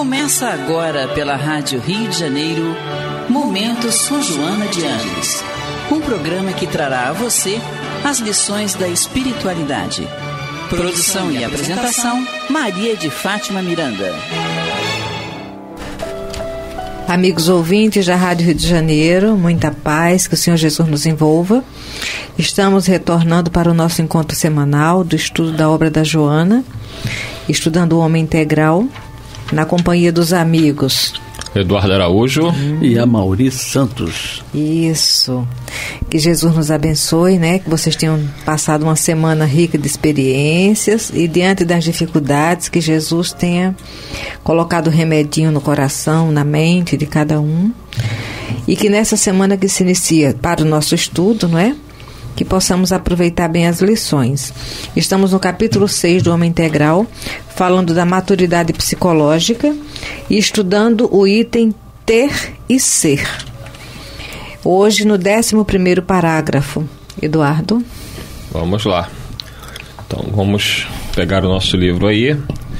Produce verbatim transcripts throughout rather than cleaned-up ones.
Começa agora pela Rádio Rio de Janeiro, Momento São Joana de Ângeles, um programa que trará a você as lições da espiritualidade. Produção e apresentação, Maria de Fátima Miranda. Amigos ouvintes da Rádio Rio de Janeiro, muita paz, que o Senhor Jesus nos envolva. Estamos retornando para o nosso encontro semanal do estudo da obra da Joana, estudando o Homem Integral, na companhia dos amigos Eduardo Araújo hum. e Amaury Santos. Isso. Que Jesus nos abençoe, né? Que vocês tenham passado uma semana rica de experiências e diante das dificuldades, que Jesus tenha colocado o remedinho no coração, na mente de cada um. E que nessa semana que se inicia para o nosso estudo, não é? Que possamos aproveitar bem as lições. Estamos no capítulo seis do Homem Integral, falando da maturidade psicológica e estudando o item ter e ser. Hoje no décimo primeiro parágrafo. Eduardo? Vamos lá. Então vamos pegar o nosso livro aí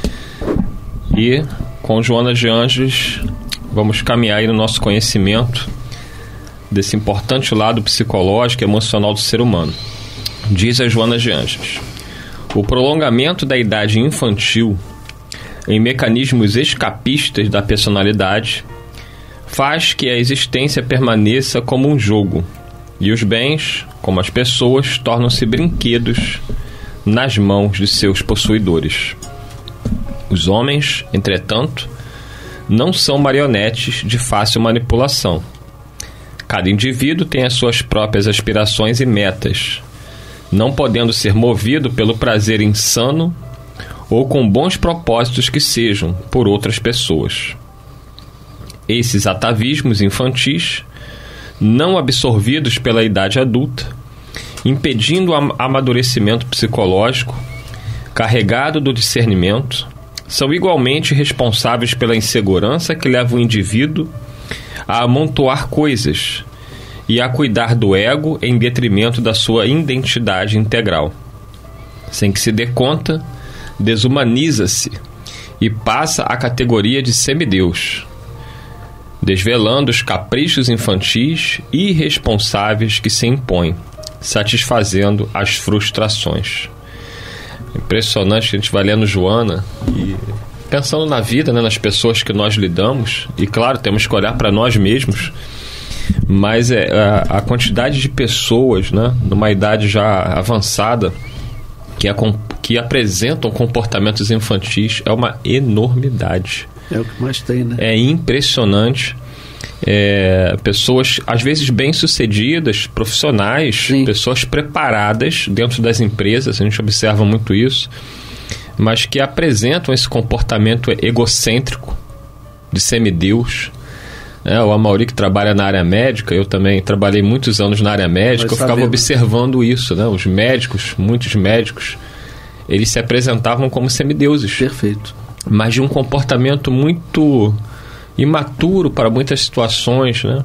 e com Joana de Ângeles vamos caminhar aí no nosso conhecimento desse importante lado psicológico e emocional do ser humano. Diz a Joana de Ângeles: o prolongamento da idade infantil em mecanismos escapistas da personalidade faz que a existência permaneça como um jogo, e os bens, como as pessoas, tornam-se brinquedos nas mãos de seus possuidores. Os homens, entretanto, não são marionetes de fácil manipulação. Cada indivíduo tem as suas próprias aspirações e metas, não podendo ser movido pelo prazer insano ou com bons propósitos que sejam por outras pessoas. Esses atavismos infantis, não absorvidos pela idade adulta, impedindo o amadurecimento psicológico, carregado do discernimento, são igualmente responsáveis pela insegurança que leva o indivíduo a amontoar coisas e a cuidar do ego em detrimento da sua identidade integral. Sem que se dê conta, desumaniza-se e passa à categoria de semideus, desvelando os caprichos infantis e irresponsáveis que se impõem, satisfazendo as frustrações. Impressionante que a gente vai lendo Joana e pensando na vida, né, nas pessoas que nós lidamos, e claro, temos que olhar para nós mesmos, mas é, a, a quantidade de pessoas, né, numa idade já avançada que, a, que apresentam comportamentos infantis é uma enormidade. É o que mais tem, né? É impressionante. É, pessoas, às vezes, bem-sucedidas, profissionais, Sim. pessoas preparadas dentro das empresas, a gente observa muito isso, mas que apresentam esse comportamento egocêntrico de semideus. É, o Amaury, que trabalha na área médica, eu também trabalhei muitos anos na área médica, Nós eu ficava sabemos. observando isso, né? Os médicos, muitos médicos, eles se apresentavam como semideuses. Perfeito. Mas de um comportamento muito imaturo para muitas situações, né?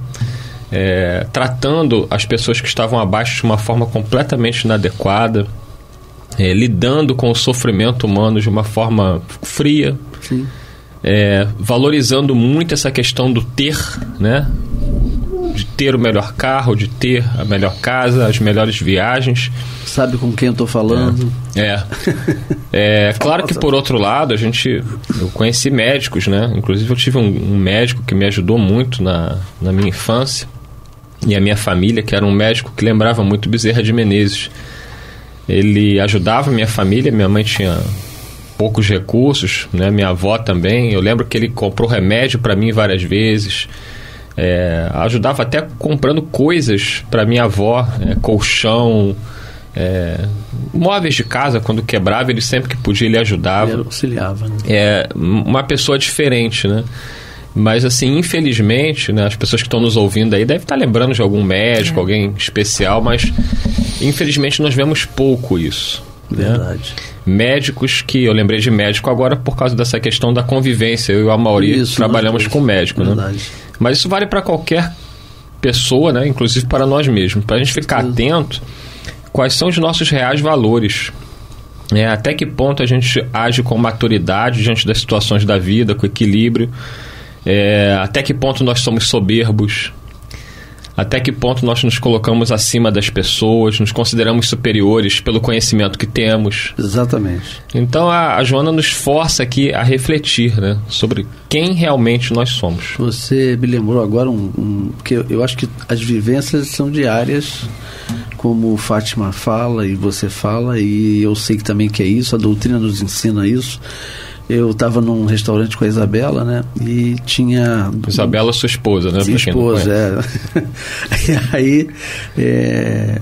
É, tratando as pessoas que estavam abaixo de uma forma completamente inadequada, é, lidando com o sofrimento humano de uma forma fria, Sim. É, valorizando muito essa questão do ter, né? De ter o melhor carro, de ter a melhor casa, as melhores viagens. Sabe com quem eu estou falando? É. é, é claro que, por outro lado, a gente... Eu conheci médicos, né? Inclusive, eu tive um, um médico que me ajudou muito na, na minha infância e a minha família, que era um médico que lembrava muito Bezerra de Menezes. Ele ajudava a minha família, minha mãe tinha poucos recursos, né? Minha avó também. Eu lembro que ele comprou remédio para mim várias vezes. É, ajudava até comprando coisas para minha avó, é, colchão, é, móveis de casa. Quando quebrava, ele sempre que podia ele ajudava. Ele auxiliava, né? É uma pessoa diferente, né? Mas assim, infelizmente, né, as pessoas que estão nos ouvindo aí devem estar lembrando de algum médico, é. alguém especial, mas infelizmente nós vemos pouco isso. Verdade. Né? Médicos que... Eu lembrei de médico agora por causa dessa questão da convivência. Eu e o Amaury isso, trabalhamos com médico, Verdade. né? Mas isso vale para qualquer pessoa, né? Inclusive para nós mesmos. Para a gente ficar atento quais são os nossos reais valores. É, até que ponto a gente age com maturidade diante das situações da vida, com equilíbrio. É, até que ponto nós somos soberbos. Até que ponto nós nos colocamos acima das pessoas, nos consideramos superiores pelo conhecimento que temos. Exatamente. Então a, a Joana nos força aqui a refletir, né, sobre quem realmente nós somos. Você me lembrou agora um, um que eu, eu acho que as vivências são diárias, como Fátima fala e você fala, e eu sei que também que é isso, a doutrina nos ensina isso. Eu estava num restaurante com a Isabela, né? E tinha... Isabela, sua esposa, né? Minha esposa, é. E aí, é,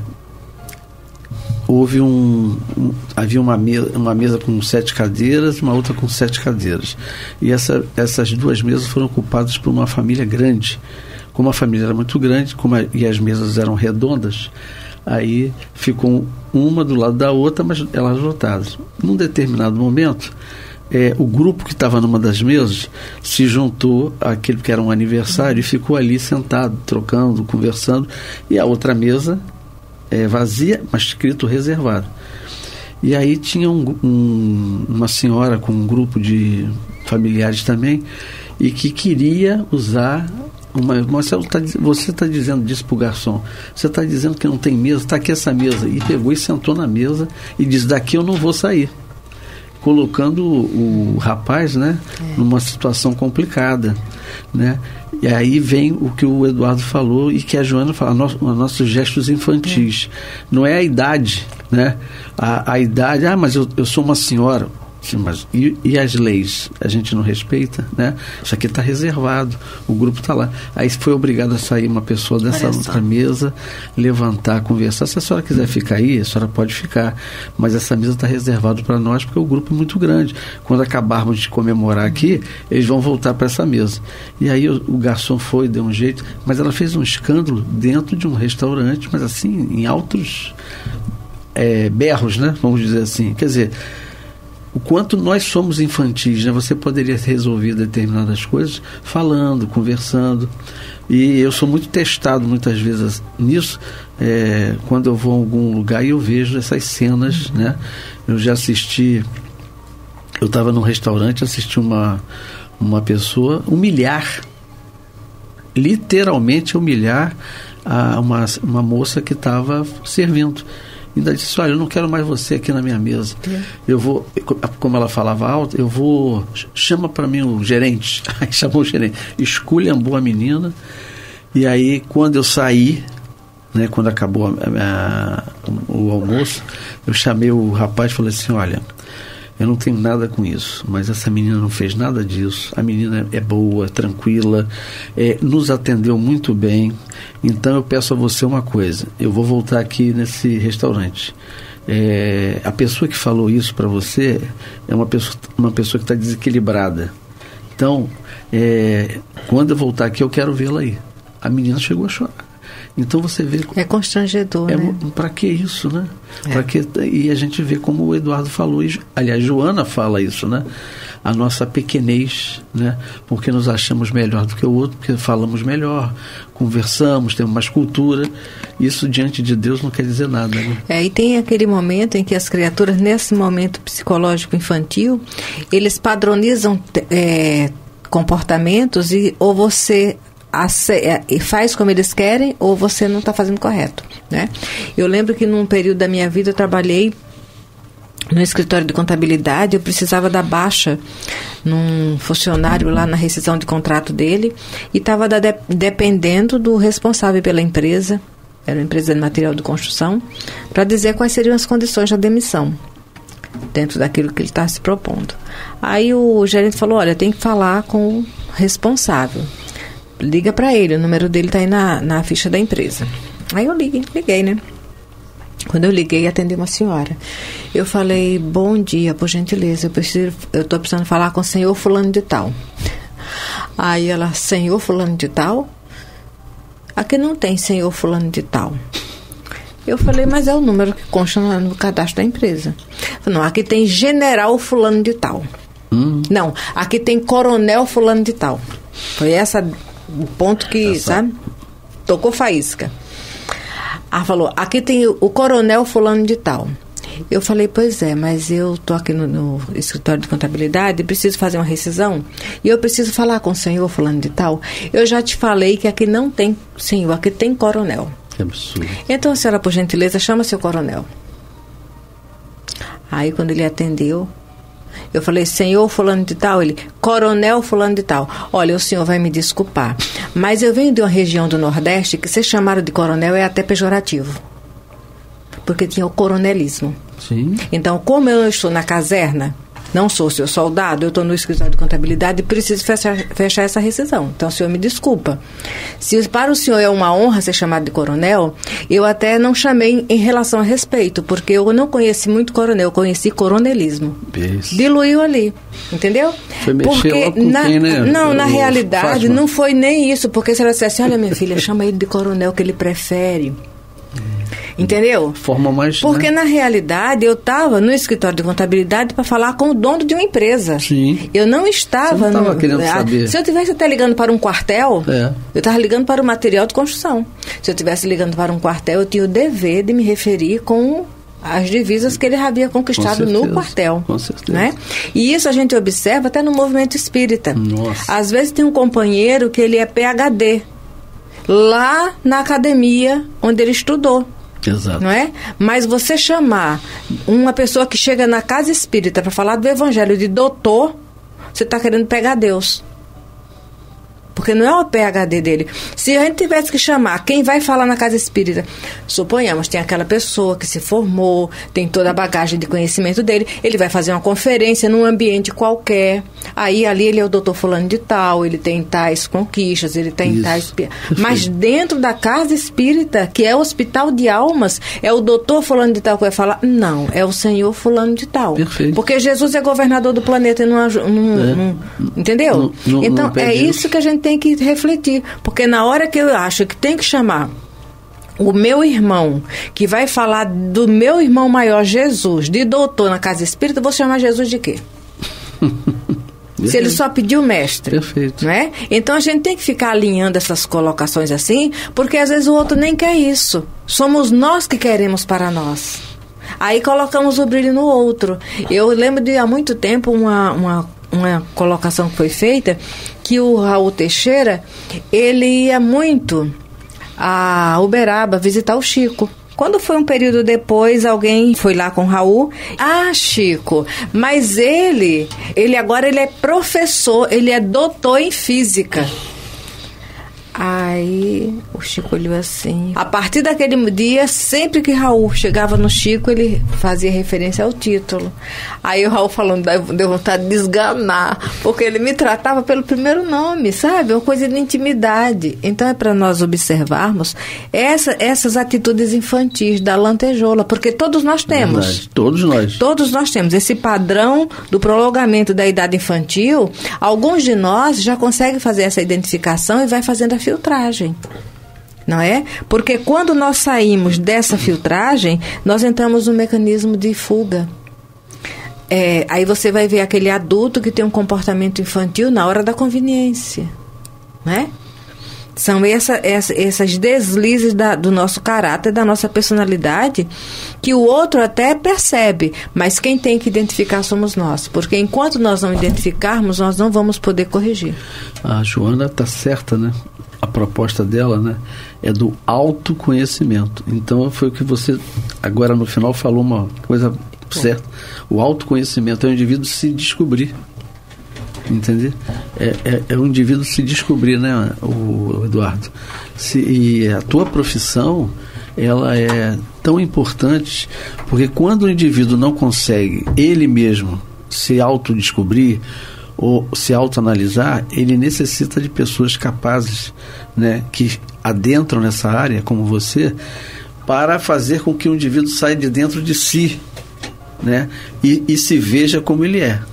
houve um, um... Havia uma mesa, uma mesa com sete cadeiras, uma outra com sete cadeiras. E essa, essas duas mesas foram ocupadas por uma família grande. Como a família era muito grande, como a, e as mesas eram redondas, aí ficou uma do lado da outra, mas elas lotadas. Num determinado momento... É, o grupo que estava numa das mesas se juntou àquele que era um aniversário e ficou ali sentado, trocando, conversando, e a outra mesa é, vazia, mas escrito reservado. E aí tinha um, um, uma senhora com um grupo de familiares também, e que queria usar uma... Você está dizendo disso para o garçom, você está dizendo que não tem mesa, está aqui essa mesa, e pegou e sentou na mesa e disse: daqui eu não vou sair, colocando o, o rapaz, né, é. numa situação complicada, né? E aí vem o que o Eduardo falou e que a Joana fala, no, nossos gestos infantis. É. Não é a idade, né? A, a idade, ah, mas eu, eu sou uma senhora. Sim, mas e, e as leis? A gente não respeita, né? Isso aqui está reservado, o grupo está lá. Aí foi obrigado a sair uma pessoa dessa outra mesa, levantar, conversar. Se a senhora quiser ficar aí, a senhora pode ficar, mas essa mesa está reservada para nós porque o grupo é muito grande. Quando acabarmos de comemorar aqui, eles vão voltar para essa mesa. E aí o, o garçom foi, deu um jeito, mas ela fez um escândalo dentro de um restaurante, mas assim, em altos é, berros, né? Vamos dizer assim. Quer dizer, o quanto nós somos infantis, né? Você poderia resolver determinadas coisas falando, conversando. E eu sou muito testado muitas vezes nisso, é, quando eu vou a algum lugar e eu vejo essas cenas, né? Eu já assisti, eu estava num restaurante, assisti uma, uma pessoa humilhar, literalmente humilhar a uma, uma moça que estava servindo. Ainda disse: olha, eu não quero mais você aqui na minha mesa. É. Eu vou, como ela falava alto, eu vou, chama para mim o gerente. Aí chamou o gerente, esculhambou a menina. E aí, quando eu saí, né, quando acabou a, a, o almoço, eu chamei o rapaz e falei assim: olha, eu não tenho nada com isso, mas essa menina não fez nada disso. A menina é boa, tranquila, é, nos atendeu muito bem. Então eu peço a você uma coisa: eu vou voltar aqui nesse restaurante. É, a pessoa que falou isso para você é uma pessoa, uma pessoa que está desequilibrada. Então, é, quando eu voltar aqui, eu quero vê-la aí. A menina chegou a chorar. Então você vê... É constrangedor, é, né? Para que isso, né? É. Pra que, e a gente vê como o Eduardo falou, e, aliás, Joana fala isso, né? A nossa pequenez, né? Porque nos achamos melhor do que o outro, porque falamos melhor, conversamos, temos mais cultura. Isso diante de Deus não quer dizer nada, né? É, e tem aquele momento em que as criaturas, nesse momento psicológico infantil, eles padronizam é, comportamentos e ou você... e faz como eles querem ou você não está fazendo correto, né? Eu lembro que num período da minha vida eu trabalhei no escritório de contabilidade, eu precisava da baixa num funcionário lá na rescisão de contrato dele e estava de, dependendo do responsável pela empresa, era uma empresa de material de construção, para dizer quais seriam as condições da demissão dentro daquilo que ele está se propondo. Aí o gerente falou: olha, tem que falar com o responsável, liga para ele, o número dele está aí na, na ficha da empresa. Aí eu liguei, liguei, né? Quando eu liguei, atendi uma senhora. Eu falei: bom dia, por gentileza, eu preciso, eu estou precisando falar com o senhor fulano de tal. Aí ela: senhor fulano de tal? Aqui não tem senhor fulano de tal. Eu falei: mas é o número que consta no, no cadastro da empresa. Falei: não, aqui tem general fulano de tal. Hum. Não, aqui tem coronel fulano de tal. Foi essa o ponto que, essa... sabe, tocou faísca. Ela falou: aqui tem o, o coronel fulano de tal. Eu falei, pois é, mas eu estou aqui no, no escritório de contabilidade e preciso fazer uma rescisão e eu preciso falar com o senhor fulano de tal. Eu já te falei que aqui não tem senhor, aqui tem coronel. Que absurdo. Então a senhora, por gentileza, chama seu coronel. Aí quando ele atendeu, eu falei, senhor fulano de tal, ele, coronel fulano de tal. Olha, o senhor vai me desculpar, mas eu venho de uma região do Nordeste que ser chamado de coronel é até pejorativo. Porque tinha o coronelismo. Sim. Então, como eu estou na caserna, não sou seu soldado, eu estou no escritório de contabilidade e preciso fechar, fechar essa rescisão. Então, o senhor me desculpa. Se para o senhor é uma honra ser chamado de coronel, eu até não chamei em relação a respeito, porque eu não conheci muito coronel, eu conheci coronelismo. Isso. Diluiu ali, entendeu? Foi mexer porque logo com na, quem, né? Não, na O realidade, Fátima. não foi nem isso, porque se ela dissesse, olha minha filha, chama ele de coronel que ele prefere. Entendeu? Forma mais... Porque, né? na realidade, eu estava no escritório de contabilidade para falar com o dono de uma empresa. Sim. Eu não estava... Você não estava no, querendo ah, saber. Se eu estivesse até ligando para um quartel, É. eu estava ligando para o material de construção. Se eu estivesse ligando para um quartel, eu tinha o dever de me referir com as divisas que ele havia conquistado Com certeza, no quartel. com certeza. Né? E isso a gente observa até no movimento espírita. Nossa. Às vezes tem um companheiro que ele é P H D, lá na academia onde ele estudou. Exato. Não é? Mas você chamar uma pessoa que chega na casa espírita para falar do evangelho de doutor, você está querendo pegar Deus. Porque não é o P H D dele. Se a gente tivesse que chamar quem vai falar na casa espírita, suponhamos, tem aquela pessoa que se formou, tem toda a bagagem de conhecimento dele, ele vai fazer uma conferência num ambiente qualquer, aí ali ele é o doutor fulano de tal, ele tem tais conquistas, ele tem Isso. tais... Mas dentro da casa espírita, que é o hospital de almas, é o doutor fulano de tal que vai falar? Não, é o senhor fulano de tal. Perfeito. Porque Jesus é governador do planeta e não... não, É. não entendeu? Não- não- então, não pede é isso. isso que a gente tem que refletir, porque na hora que eu acho que tem que chamar o meu irmão, que vai falar do meu irmão maior, Jesus, de doutor na casa espírita, eu vou chamar Jesus de quê? Se ele só pediu mestre. Perfeito. Não é? Então a gente tem que ficar alinhando essas colocações assim, porque às vezes o outro nem quer isso. Somos nós que queremos para nós. Aí colocamos o brilho no outro. Eu lembro de há muito tempo uma, uma, uma colocação que foi feita, que o Raul Teixeira, ele ia muito a Uberaba visitar o Chico. Quando foi um período depois, alguém foi lá com o Raul. Ah, Chico, mas ele, ele agora ele é professor, ele é doutor em física. Aí o Chico olhou assim. A partir daquele dia, sempre que Raul chegava no Chico, ele fazia referência ao título. Aí o Raul falando, deu vontade de desganar, porque ele me tratava pelo primeiro nome, sabe? Uma coisa de intimidade. Então é para nós observarmos essa, essas atitudes infantis da lantejoula, porque todos nós temos. Verdade. Todos nós. Todos nós temos esse padrão do prolongamento da idade infantil. Alguns de nós já conseguem fazer essa identificação e vai fazendo a filtragem, não é? Porque quando nós saímos dessa filtragem, nós entramos no mecanismo de fuga. É, aí você vai ver aquele adulto que tem um comportamento infantil na hora da conveniência, né? São essa, essa, essas deslizes da, do nosso caráter, da nossa personalidade, que o outro até percebe, mas quem tem que identificar somos nós, porque enquanto nós não identificarmos, nós não vamos poder corrigir. A Joana está certa, né? A proposta dela, né, é do autoconhecimento. Então foi o que você agora no final falou uma coisa certa. O autoconhecimento é o indivíduo se descobrir. Entender? É, é, é o indivíduo se descobrir, né, o Eduardo? Se, e a tua profissão, ela é tão importante, porque quando o indivíduo não consegue ele mesmo se autodescobrir ou se autoanalisar, ele necessita de pessoas capazes, né, que adentram nessa área, como você, para fazer com que o indivíduo saia de dentro de si, né, e, e se veja como ele é.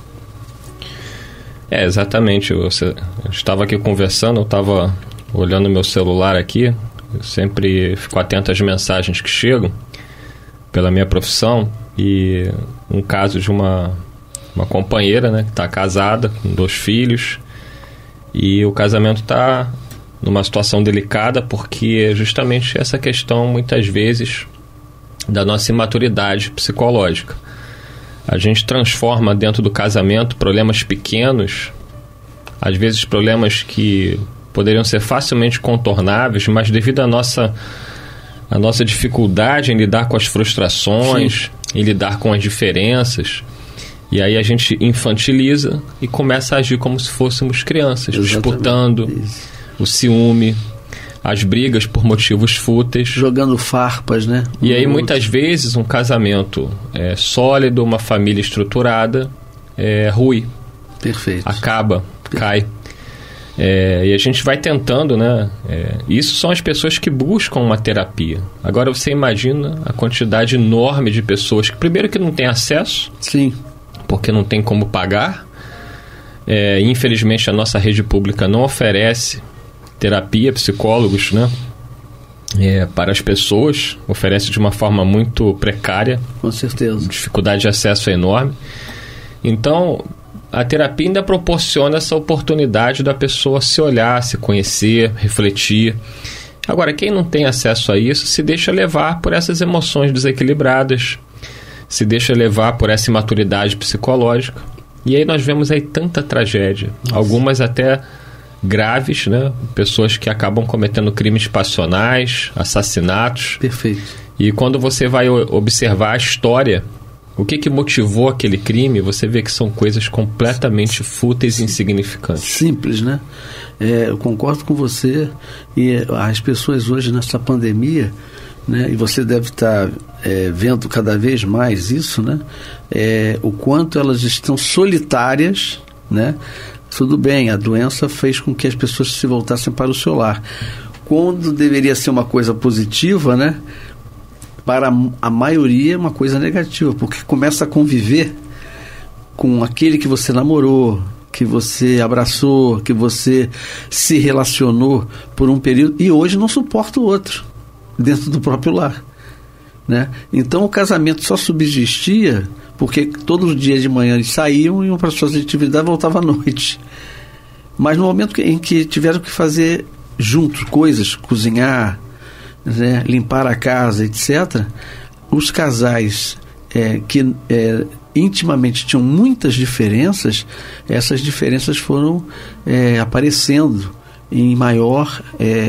É, exatamente. Você, eu estava aqui conversando, eu estava olhando meu celular aqui, eu sempre fico atento às mensagens que chegam pela minha profissão, e um caso de uma, uma companheira, né, que está casada, com dois filhos, e o casamento está numa situação delicada, porque justamente essa questão, muitas vezes, da nossa imaturidade psicológica. A gente transforma dentro do casamento problemas pequenos, às vezes problemas que poderiam ser facilmente contornáveis, mas devido à nossa, à nossa dificuldade em lidar com as frustrações, Sim. em lidar com as diferenças, e aí a gente infantiliza e começa a agir como se fôssemos crianças, Exatamente. disputando Isso. o ciúme, as brigas por motivos fúteis. Jogando farpas, né? E aí, muitas vezes, um casamento é, sólido, uma família estruturada, é, rui. Perfeito. Acaba, Perfeito. cai. É, e a gente vai tentando, né? É, isso são as pessoas que buscam uma terapia. Agora, você imagina a quantidade enorme de pessoas que, primeiro, que não tem acesso. Sim. Porque não tem como pagar. É, infelizmente, a nossa rede pública não oferece terapia, psicólogos, né? É, para as pessoas, oferece de uma forma muito precária. Com certeza. Dificuldade de acesso é enorme. Então, a terapia ainda proporciona essa oportunidade da pessoa se olhar, se conhecer, refletir. Agora, quem não tem acesso a isso se deixa levar por essas emoções desequilibradas, se deixa levar por essa imaturidade psicológica. E aí nós vemos aí tanta tragédia. Nossa. Algumas até graves, né? Pessoas que acabam cometendo crimes passionais, assassinatos. Perfeito. E quando você vai observar a história, o que que motivou aquele crime, você vê que são coisas completamente fúteis e insignificantes. Simples, né? É, eu concordo com você. E as pessoas hoje nessa pandemia, né? E você deve estar é, vendo cada vez mais isso, né? É, o quanto elas estão solitárias, né? Tudo bem, a doença fez com que as pessoas se voltassem para o seu lar. Quando deveria ser uma coisa positiva, né? Para a maioria é uma coisa negativa, porque começa a conviver com aquele que você namorou, que você abraçou, que você se relacionou por um período, e hoje não suporta o outro dentro do próprio lar, né? Então o casamento só subsistia porque todos os dias de manhã eles saíam, iam para suas atividades e voltavam à noite. Mas no momento em que tiveram que fazer juntos coisas, cozinhar, né, limpar a casa, etcétera, os casais é, que é, intimamente tinham muitas diferenças, essas diferenças foram é, aparecendo em maior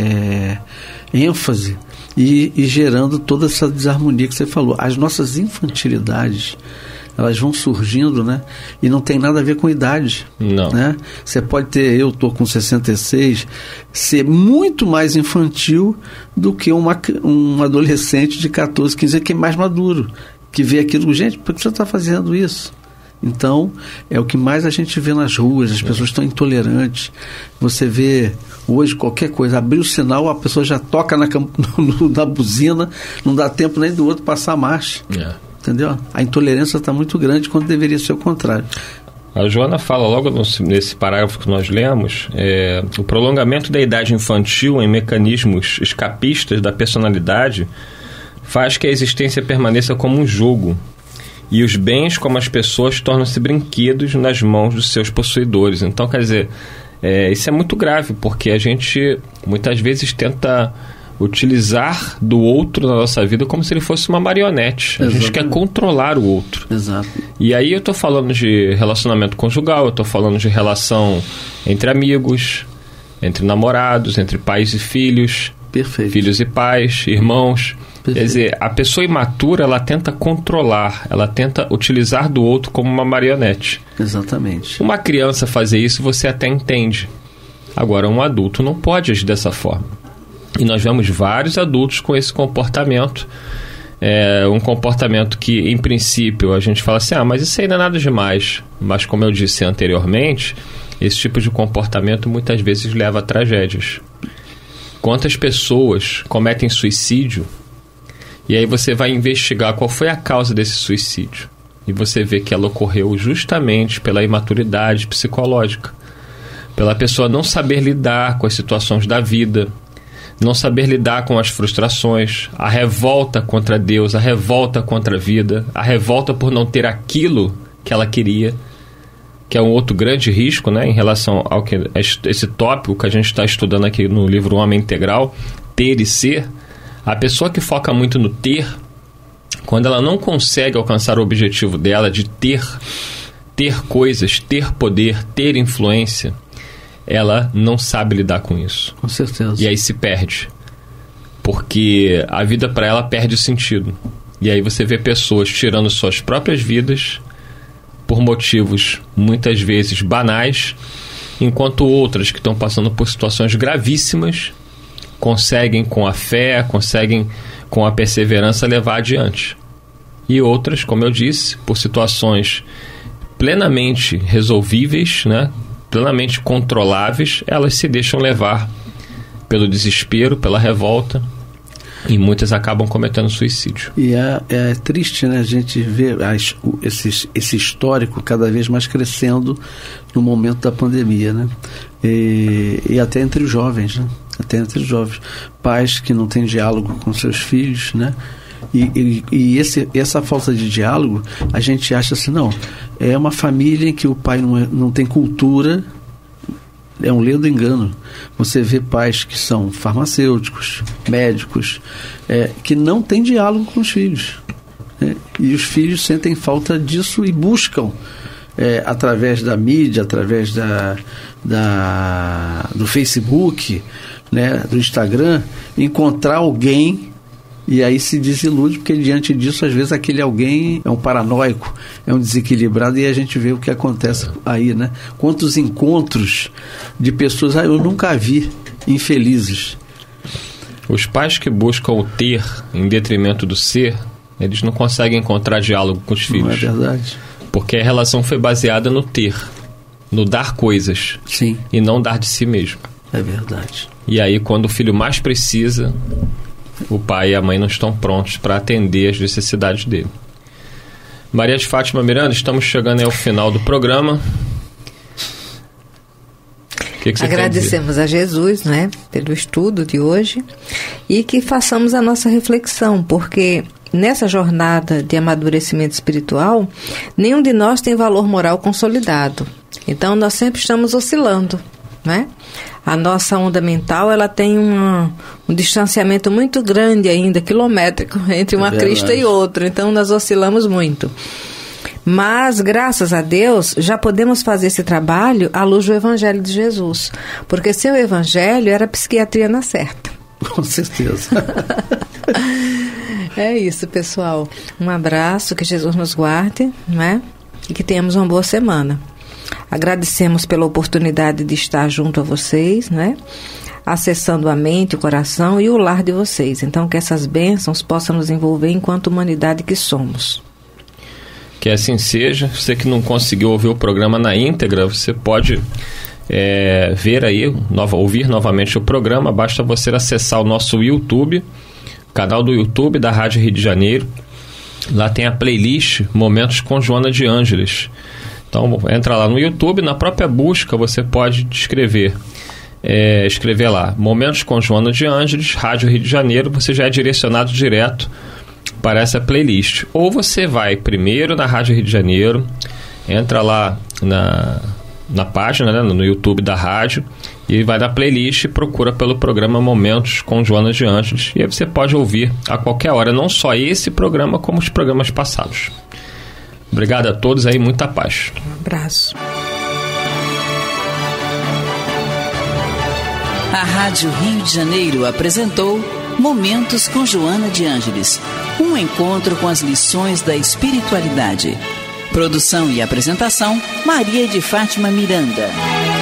é, ênfase e, e gerando toda essa desarmonia que você falou. As nossas infantilidades, elas vão surgindo, né? E não tem nada a ver com idade. Não. Né? Você pode ter, eu estou com sessenta e seis, ser muito mais infantil do que uma, um adolescente de catorze, quinze anos, que é mais maduro, que vê aquilo, gente, por que você está fazendo isso? Então, é o que mais a gente vê nas ruas, as pessoas estão intolerantes. Você vê hoje qualquer coisa, abrir o sinal, a pessoa já toca na, na buzina, não dá tempo nem do outro passar a marcha. É. Entendeu? A intolerância está muito grande quando deveria ser o contrário. A Joana fala logo no, nesse parágrafo que nós lemos, é, o prolongamento da idade infantil em mecanismos escapistas da personalidade faz que a existência permaneça como um jogo, e os bens, como as pessoas, tornam-se brinquedos nas mãos dos seus possuidores. Então, quer dizer, é, isso é muito grave, porque a gente muitas vezes tenta utilizar do outro na nossa vida como se ele fosse uma marionete. A Exatamente. gente quer controlar o outro. Exato. E aí eu estou falando de relacionamento conjugal, eu estou falando de relação entre amigos, entre namorados, entre pais e filhos, Perfeito. filhos e pais, irmãos. Perfeito. Quer dizer, a pessoa imatura, ela tenta controlar, ela tenta utilizar do outro como uma marionete. Exatamente. Uma criança fazer isso, você até entende. Agora, um adulto não pode agir dessa forma. E nós vemos vários adultos com esse comportamento. É um comportamento que, em princípio, a gente fala assim, ah, mas isso aí não é nada demais. Mas, como eu disse anteriormente, esse tipo de comportamento muitas vezes leva a tragédias. Quantas pessoas cometem suicídio, e aí você vai investigar qual foi a causa desse suicídio. E você vê que ela ocorreu justamente pela imaturidade psicológica, pela pessoa não saber lidar com as situações da vida, não saber lidar com as frustrações, a revolta contra Deus, a revolta contra a vida, a revolta por não ter aquilo que ela queria, que é um outro grande risco, né, em relação ao que esse tópico que a gente está estudando aqui no livro Homem Integral, ter e ser. A pessoa que foca muito no ter, quando ela não consegue alcançar o objetivo dela de ter, ter coisas, ter poder, ter influência, ela não sabe lidar com isso. Com certeza. E aí se perde. Porque a vida para ela perde sentido. E aí você vê pessoas tirando suas próprias vidas por motivos muitas vezes banais, enquanto outras que estão passando por situações gravíssimas conseguem com a fé, conseguem com a perseverança levar adiante. E outras, como eu disse, por situações plenamente resolvíveis, né, plenamente controláveis, elas se deixam levar pelo desespero, pela revolta, e muitas acabam cometendo suicídio. E é, é triste, né, a gente ver as, esse, esse histórico cada vez mais crescendo no momento da pandemia, né? E, e até entre os jovens, né? Até entre os jovens. Pais que não têm diálogo com seus filhos, né? E, e, e esse, essa falta de diálogo, a gente acha assim, não, é uma família em que o pai não, é, não tem cultura. É um lindo engano. Você vê pais que são farmacêuticos, médicos, é, que não têm diálogo com os filhos, né? E os filhos sentem falta disso e buscam, é, através da mídia, através da, da, do Facebook, né, do Instagram, encontrar alguém. E aí se desilude, porque diante disso, às vezes, aquele alguém é um paranoico, é um desequilibrado, e a gente vê o que acontece aí, né? Quantos encontros de pessoas, ah, eu nunca vi, infelizes. Os pais que buscam o ter em detrimento do ser, eles não conseguem encontrar diálogo com os filhos. Não é verdade? Porque a relação foi baseada no ter, no dar coisas. Sim. E não dar de si mesmo. É verdade. E aí, quando o filho mais precisa, o pai e a mãe não estão prontos para atender as necessidades dele. Maria de Fátima Miranda, estamos chegando aí ao final do programa. Que que você Agradecemos a Jesus, né, pelo estudo de hoje, e que façamos a nossa reflexão, porque nessa jornada de amadurecimento espiritual, nenhum de nós tem valor moral consolidado. Então, nós sempre estamos oscilando, né? A nossa onda mental, ela tem uma, um distanciamento muito grande ainda, quilométrico, entre uma é crista e outra. Então, nós oscilamos muito. Mas, graças a Deus, já podemos fazer esse trabalho à luz do Evangelho de Jesus. Porque seu Evangelho era a psiquiatria na certa. Com certeza. É isso, pessoal. Um abraço, que Jesus nos guarde, né? E que tenhamos uma boa semana. Agradecemos pela oportunidade de estar junto a vocês, né? Acessando a mente, o coração e o lar de vocês. Então, que essas bênçãos possam nos envolver enquanto humanidade que somos. Que assim seja. Você que não conseguiu ouvir o programa na íntegra, você pode é, ver aí, nova, ouvir novamente o programa. Basta você acessar o nosso YouTube, canal do YouTube da Rádio Rio de Janeiro. Lá tem a playlist Momentos com Joana de Ângeles. Então, entra lá no YouTube, na própria busca você pode escrever, é, escrever lá, Momentos com Joana de Ângeles, Rádio Rio de Janeiro, você já é direcionado direto para essa playlist. Ou você vai primeiro na Rádio Rio de Janeiro, entra lá na, na página, né, no YouTube da rádio, e vai na playlist e procura pelo programa Momentos com Joana de Ângeles, e aí você pode ouvir a qualquer hora, não só esse programa, como os programas passados. Obrigado a todos aí, muita paz. Um abraço. A Rádio Rio de Janeiro apresentou Momentos com Joana de Ângeles, um encontro com as lições da espiritualidade. Produção e apresentação, Maria de Fátima Miranda.